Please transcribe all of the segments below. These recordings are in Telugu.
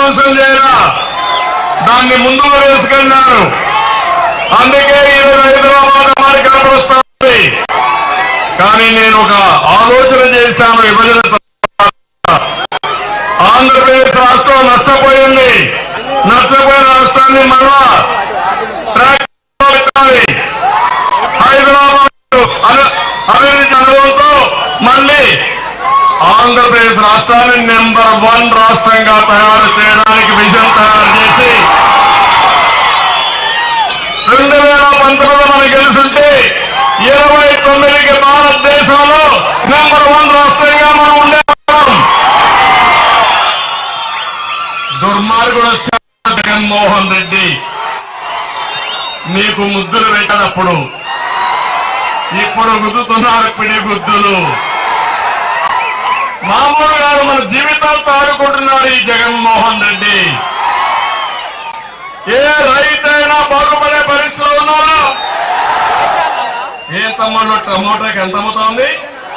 ధ్వంసం చేయరా, దాన్ని ముందుకు వేసుకెళ్లారు. అందుకే ఈరోజు హైదరాబాద్ మరి కనపడుస్తుంది. కానీ నేను ఒక ఆలోచన చేశాను. విభజన ఆంధ్రప్రదేశ్ రాష్ట్రం నష్టపోయింది. నష్టపోయిన రాష్ట్రాన్ని మరలా హైదరాబాద్ అభివృద్ధి అనుభవంతో మళ్ళీ ఆంధ్రప్రదేశ్ రాష్ట్రాన్ని నెంబర్ 1 రాష్ట్రంగా తయారు చేయడానికి విజన్ తయారు చేసి 2019లో మనకు గెలుచుంటే 29కి భారతదేశంలో నెంబర్ 1 రాష్ట్రంగా మనం ఉండేవాళ్ళం. దుర్మార్గుడు వచ్చాడు జగన్మోహన్ రెడ్డి. మీకు ముద్దులు పెట్టినప్పుడు ఇప్పుడు గుద్దుతున్నారు పిడి గుద్దులు. మామూలుగా మన జీవితాలతో ఆడుకుంటున్నారు ఈ జగన్మోహన్ రెడ్డి. ఏ రైతైనా బాగుపడే పరిస్థితిలో ఉన్నారా? ఏ తమ్ముళ్ళు టమోటాకి ఎంత అమ్ముతోంది?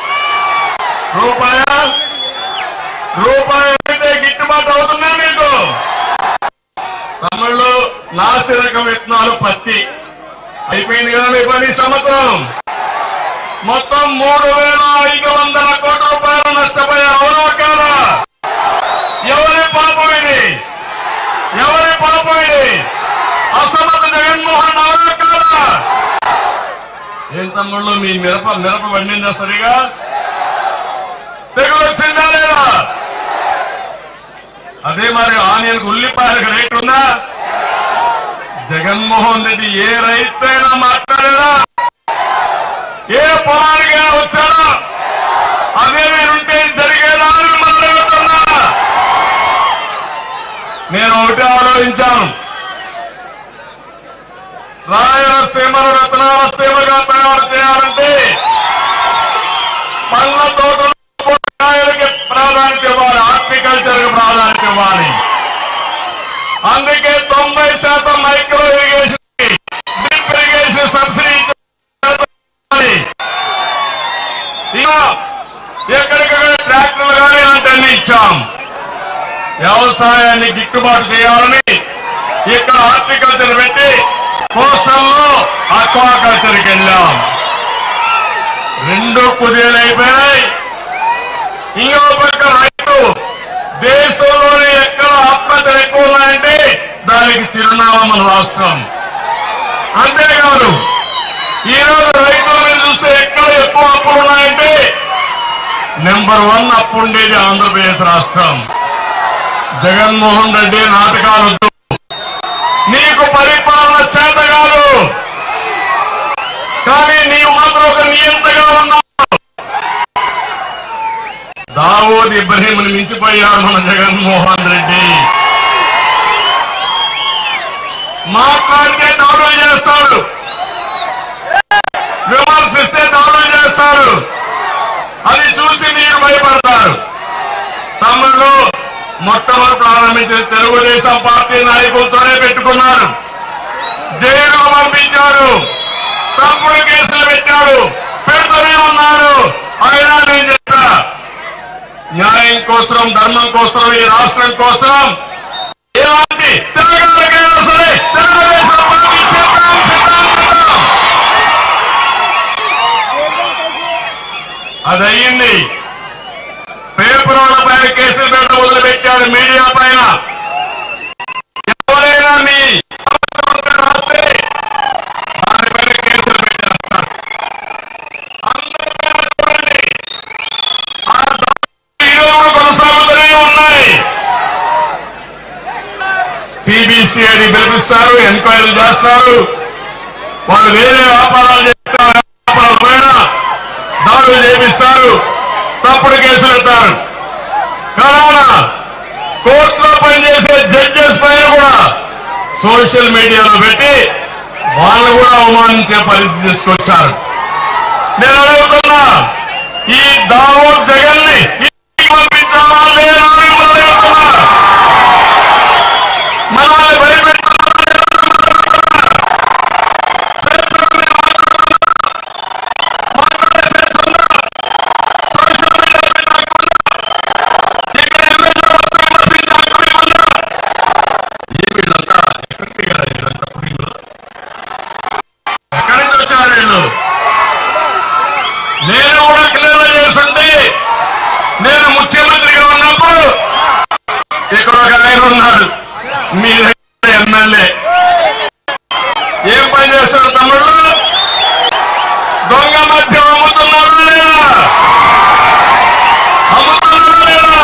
రూపాయి అయితే గిట్టుబాటు అవుతుందా మీకు? తమ్ముళ్ళు నాసిరకం విత్తనాలు పత్తి అయిపోయింది కదా మీ పని. సంవత్సరం మొత్తం 3,500 కోట్ల రూపాయలు నష్టపోయారు. అవునా కాదా? ఎవరి పాపం ఇది? ఎవరి పాపం ఇది? అసమర్థ జగన్మోహన్ అవునా కాదా? ఏం తమ్ముళ్ళు మీ మిరప పండిందా సరిగా? తెగులు వచ్చిందా లేదా? అదే మరి ఆనియన్కి ఉల్లిపాయలకు రేటు ఉందా? జగన్మోహన్ రెడ్డి ఏ రైతైనా మాట్లాడారా? ఏ పొలానికైనా వచ్చారా? అదే మీరుంటే జరిగేదా అని మిమ్మల్ని అడుగుతున్నా. నేను ఒకటి ఆలోచించాను. రాయలసీమను రత్నాలసీమగా తయారు చేయాలంటే పళ్ళ తోటలు కూరగాయలకి ప్రాధాన్యత ఇవ్వాలి, హార్టికల్చర్ కి ప్రాధాన్యత ఇవ్వాలి. అందుకే 90% micro irrigation, drip irrigation subsidy ఎక్కడికక్కడ ట్రాక్టర్లు కానీ ఇలాంటివన్నీ ఇచ్చాం. వ్యవసాయాన్ని గిట్టుబాటు చేయాలని ఇక్కడ హార్టికల్చర్ పెట్టి కోస్టల్లో అక్వాకల్చర్కి వెళ్ళాం. 2 కుదేలు అయిపోయాయి. ఇంకో పక్క రైతు దేశంలోనే ఎక్కడ ఆత్మహత్యలు ఎక్కువ ఉన్నాయంటే దానికి చిరునామా మన రాష్ట్రం. అంతేకాదు ఈరోజు రైతుల మీద చూస్తే ఎక్కడ ఎక్కువ అప్పులు ఉన్నాయంటే నెంబర్ 1 అప్పు ఉండేది ఆంధ్రప్రదేశ్ రాష్ట్రం. జగన్మోహన్ రెడ్డి నాటకాలు, నీకు పరిపాలన చేత కాదు, కానీ నీవు మాత్రం ఒక నియంతగా ఉన్నావు. దావూద్ ఇబ్రహీంని మించిపోయాడు మన జగన్మోహన్ రెడ్డి. మాట్లాడితే దాడులు చేస్తాడు, విమర్శిస్తే దాడులు చేస్తాడు. అది చూసి మీరు భయపడతారు. తమలో మొట్టమొదటి ప్రారంభించిన తెలుగుదేశం పార్టీ నాయకులతోనే పెట్టుకున్నారు. జైలుకు పంపించారు, తప్పుడు కేసులు పెట్టారు, పెడుతూనే ఉన్నారు. అయినా నేను చెప్పా, న్యాయం కోసం, ధర్మం కోసం, ఈ రాష్ట్రం కోసం ఎలాంటి త్యాగాలకైనా సరే తెలుగుదేశం పార్టీ సిద్ధం. అది అయ్యింది. పేపర్ల పైన కేసులు పెట్టడం మొదలుపెట్టాడు, మీడియా పైన. ఎవరైనా మీ రాస్తే దానిపైన కేసులు పెట్టేస్తారు. అందరూ చూడండి, ఆ ఈరోజు కొనసాగుతూనే ఉన్నాయి. సిబిసిఐడి పిలిపిస్తారు, ఎంక్వైరీలు చేస్తారు. వాళ్ళు వేరే వ్యాపారాలు చేస్తారు, వ్యాపారాలు పోయినా దాడులు చేపిస్తారు, తప్పుడు కేసులు పెట్టారు. కరోనా కోర్టులో పనిచేసే జడ్జెస్ పైన కూడా సోషల్ మీడియాలో పెట్టి వాళ్ళు కూడా అవమానించే పరిస్థితి తీసుకొచ్చారు. నేను అడుగుతున్నా, ఈ దావూద్ జగన్ ని పంపించాలా లేదా అని మిమ్మల్ని అడుగుతున్నా. మనల్ని భయపెట్టాలా? ఉన్నాడు మీ దగ్గర ఎమ్మెల్యే ఏం పని చేస్తాడు తమ్ముళ్ళు? దొంగ మద్యం అమ్ముతున్నారా లేదా? అమ్ముతున్నారా లేదా?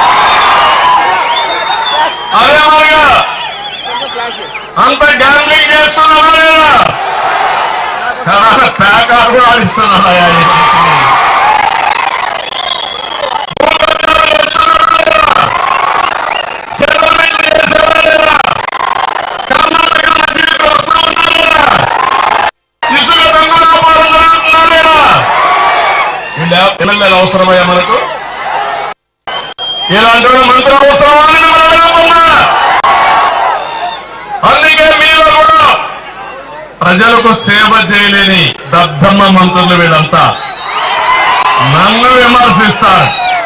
అదే మరిగా అంత గ్యాంబ్లింగ్ చేస్తున్నారా లేదా? ప్యాకాలు కూడా ఆడిస్తున్నారా? ఎమ్మెల్యేలు అవసరమయ్యా మనకు? ఇలాంటి మంత్రులు అవసరమని అందుకే మీలో కూడా ప్రజలకు సేవ చేయలేని దద్దమ్మ మంత్రులు వీళ్ళంతా నన్ను విమర్శిస్తారు.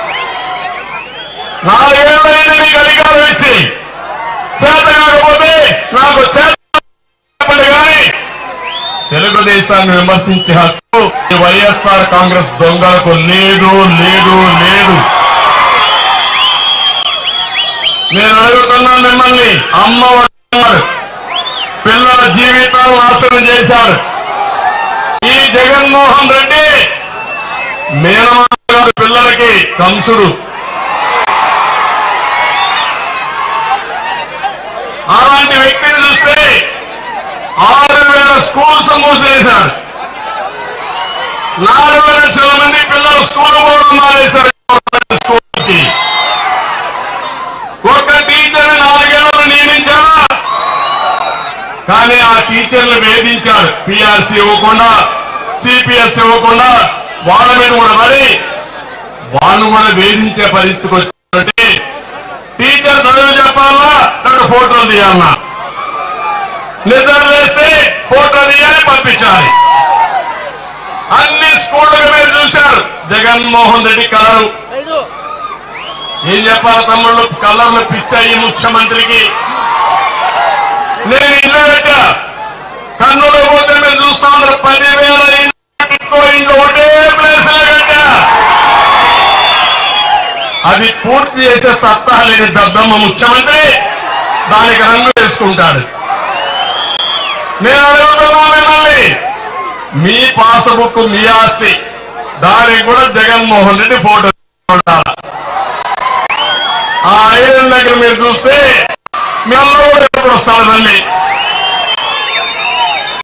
4 ఏళ్ళైంది మీకు అధికారం ఇచ్చి, చేత కాకపోతే నాకు చెప్పండి. కానీ తెలుగుదేశాన్ని విమర్శించే హక్కు వైఎస్ఆర్ కాంగ్రెస్ దొంగలకు లేదు లేదు లేదు. నేను అడుగుతున్నాను మిమ్మల్ని, అమ్మవారు పిల్లల జీవితాలు నాశనం చేశారు. ఈ జగన్మోహన్ రెడ్డి మేనమామ గారి పిల్లలకి కంసుడు. అలాంటి వ్యక్తిని చూస్తే 6,000 స్కూల్స్ మూసేశారు. 4 లక్షల మంది పిల్లలు స్కూల్ పోవడం మానేశారు. స్కూల్కి ఒక టీచర్ని 4 ఏళ్లు నియమించారా? కానీ ఆ టీచర్లు వేధించారు. పిఆర్సీ ఇవ్వకుండా, సిపిఎస్ ఇవ్వకుండా వాళ్ళ మీద కూడా మరి వాళ్ళు కూడా వేధించే పరిస్థితికి వచ్చినట్టు టీచర్ చదువు చెప్పాలా, రెండు ఫోటోలు తీయాలన్నా, నిద్ర వేస్తే ఫోటో తీయాలి, పంపించాలి. అన్ని స్కూళ్ళకు మీరు చూశారు. జగన్మోహన్ రెడ్డి కలరు ఏం చెప్పాలి తమ్ముళ్ళు? కలర్లు పిచ్చాయి ముఖ్యమంత్రికి. నేను ఇల్లు పెట్టా, కన్నులు పోతే మీరు చూస్తా ఉన్నారు. 10,000 ఇంట్లో ఒకటే ప్లేస్ లో పెట్టా. అది పూర్తి చేసే సత్తా లేని దద్దమ్మ ముఖ్యమంత్రి దానికి రంగు వేసుకుంటాడు. నేను అడుగుతున్నా మిమ్మల్ని, మీ పాస్బుక్ మీ ఆస్తి, దానికి కూడా జగన్మోహన్ రెడ్డి ఫోటో ఉండాలి. ఆ ఐరన్ దగ్గర మీరు చూస్తే మీ అల్ల కూడా ఎప్పుడు వస్తారు మళ్ళీ